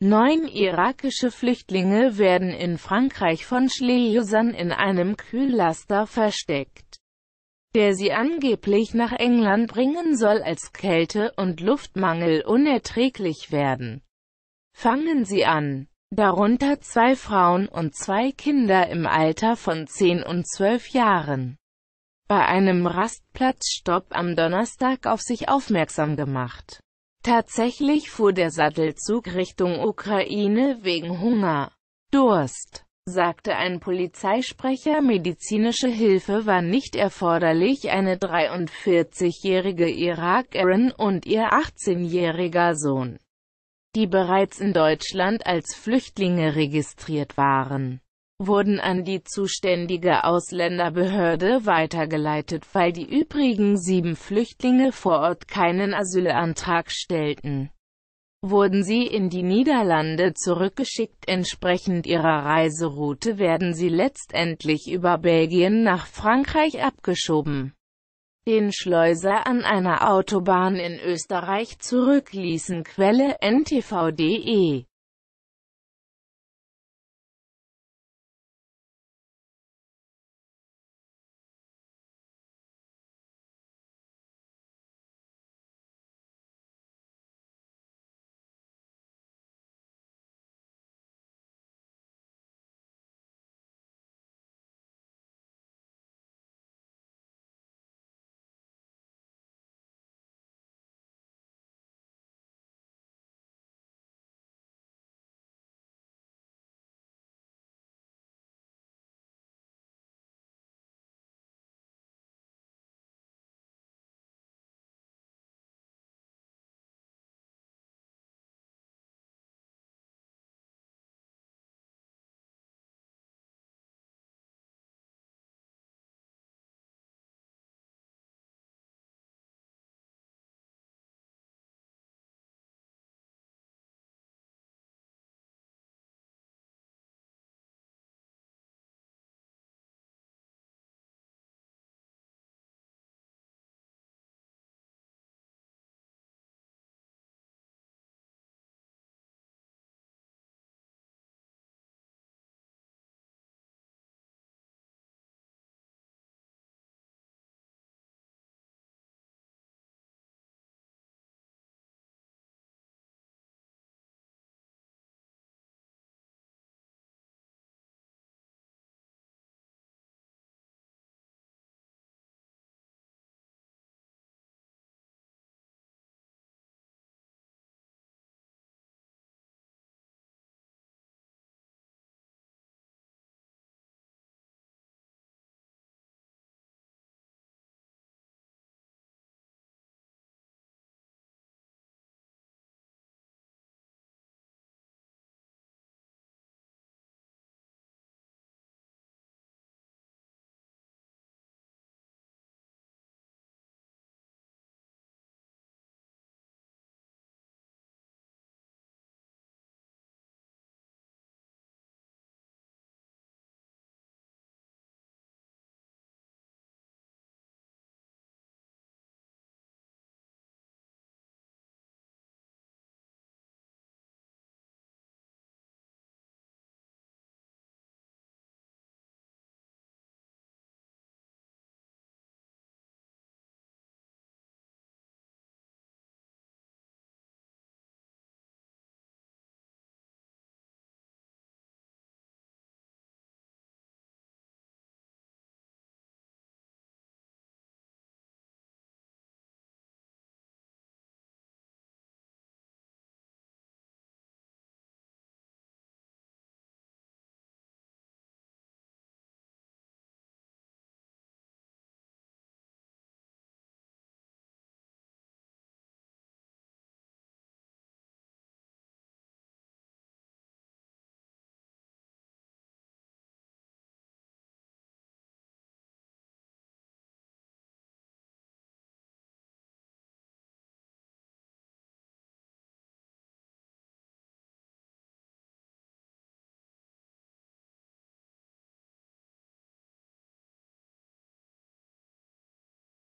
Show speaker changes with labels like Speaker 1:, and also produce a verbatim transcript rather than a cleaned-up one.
Speaker 1: Neun irakische Flüchtlinge werden in Frankreich von Schleusern in einem Kühllaster versteckt, der sie angeblich nach England bringen soll, als Kälte- und Luftmangel unerträglich werden. Fangen sie an. Darunter zwei Frauen und zwei Kinder im Alter von zehn und zwölf Jahren. Bei einem Rastplatzstopp am Donnerstag auf sich aufmerksam gemacht. Tatsächlich fuhr der Sattelzug Richtung Ukraine wegen Hunger, Durst, sagte ein Polizeisprecher. Medizinische Hilfe war nicht erforderlich. Eine dreiundvierzigjährige Irakerin und ihr achtzehnjähriger Sohn, die bereits in Deutschland als Flüchtlinge registriert waren, wurden an die zuständige Ausländerbehörde weitergeleitet, weil die übrigen sieben Flüchtlinge vor Ort keinen Asylantrag stellten. Wurden sie in die Niederlande zurückgeschickt. Entsprechend ihrer Reiseroute werden sie letztendlich über Belgien nach Frankreich abgeschoben. Den Schleuser an einer Autobahn in Österreich zurückließen. Quelle N T V punkt de